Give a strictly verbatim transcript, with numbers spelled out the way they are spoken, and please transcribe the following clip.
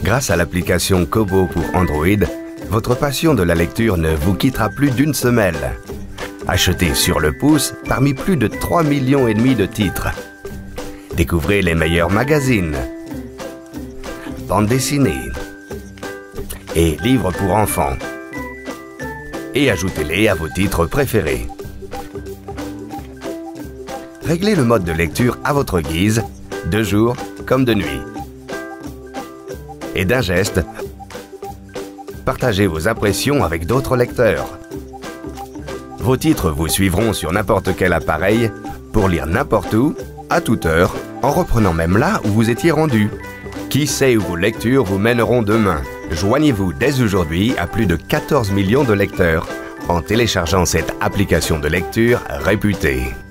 Grâce à l'application Kobo pour Android, votre passion de la lecture ne vous quittera plus d'une semelle. Achetez sur le pouce parmi plus de trois millions et demi de titres. Découvrez les meilleurs magazines, bandes dessinées et livres pour enfants. Et ajoutez-les à vos titres préférés. Réglez le mode de lecture à votre guise, de jour comme de nuit. Et d'un geste, partagez vos impressions avec d'autres lecteurs. Vos titres vous suivront sur n'importe quel appareil pour lire n'importe où, à toute heure, en reprenant même là où vous étiez rendu. Qui sait où vos lectures vous mèneront demain? Joignez-vous dès aujourd'hui à plus de quatorze millions de lecteurs en téléchargeant cette application de lecture réputée.